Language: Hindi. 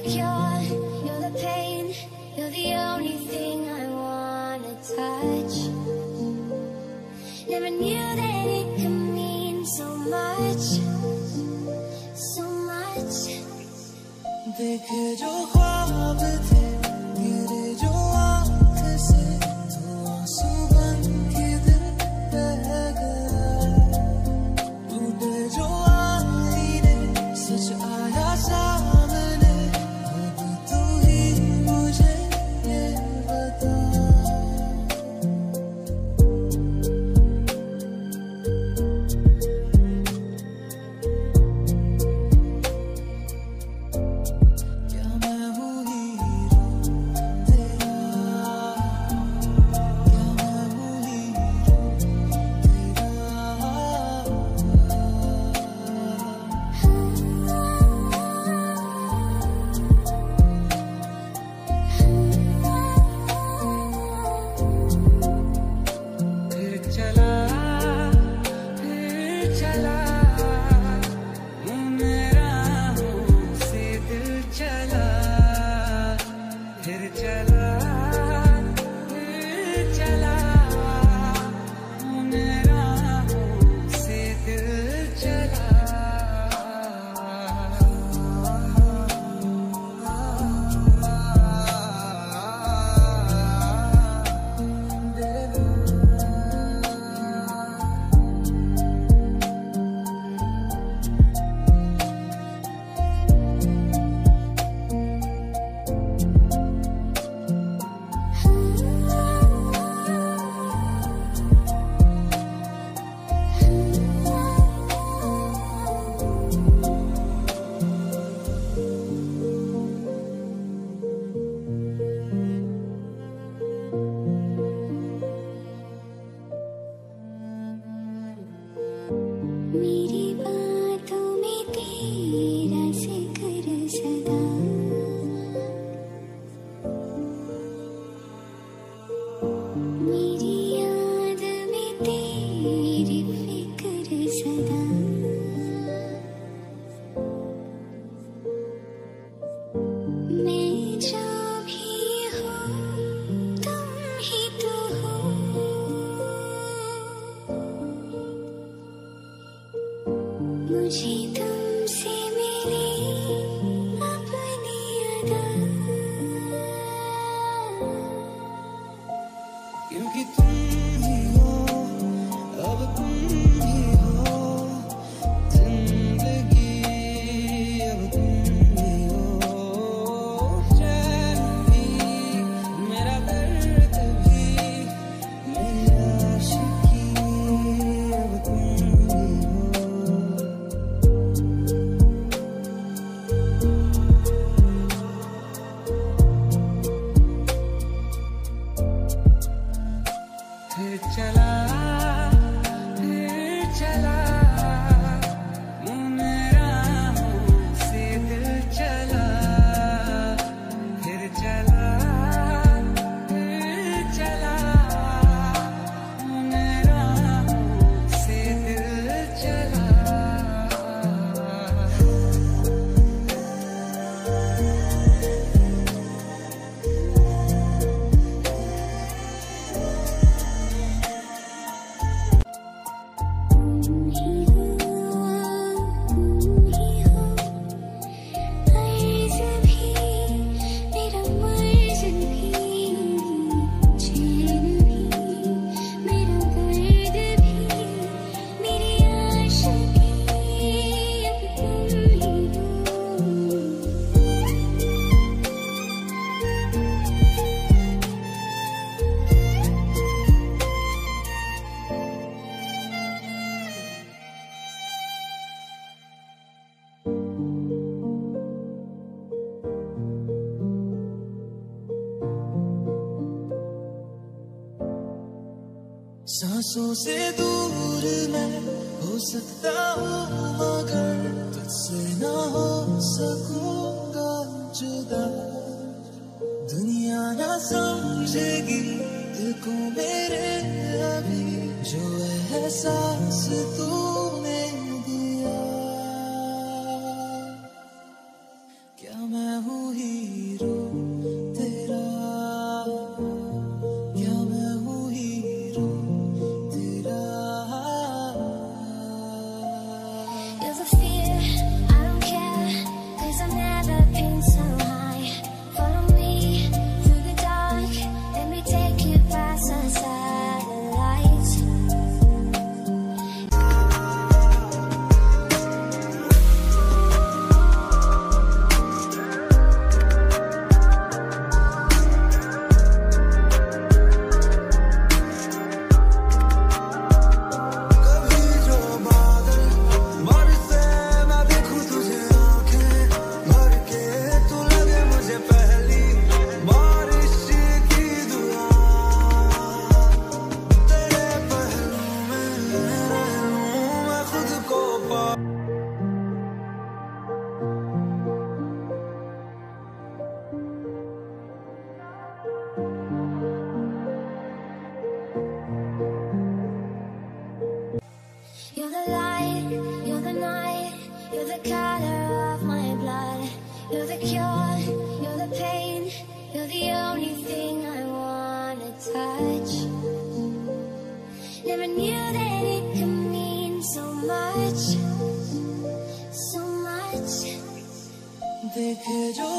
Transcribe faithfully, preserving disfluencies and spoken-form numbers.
cure, you're the pain, you're the only thing I wanna touch. Never knew that it could mean so much, so much. देखे जो ख्वाब थे गिरे जो आँख से, तो आंसू बन के दिल बह गया। टूटे जो आईने सच आया सामने, अब तू ही मुझे ये बता। मेरी बातों में तेरा जिक्र सदा, मेरी याद में तेरी फिक्र सदा। मैं जो भी हूँ तुम ही तो हो, मुझे तुमसे मिली अपनी अदा। क्योंकि तुम ही हो, अब तुम ही हो, जिंदगी अब तुम ही हो। चैन भी मेरा दर्द भी, मेरी आशिकी अब तुम ही हो। फिर चला फिर चला मेरा से दिल चला, फिर चला फिर चला मेरा से दिल चला। सांसों से दूर मैं हो सकता हूँ, मगर तुझसे ना हो सकूंगा जुदा। दुनिया ना समझेगी दिल को मेरे अभी, जो एहसास तूने दिया। क्या मैं हूँ ही You're the color of my blood. You're the cure, you're the pain. You're the only thing I wanna touch. Never knew that it could mean so much, so much. देखे जो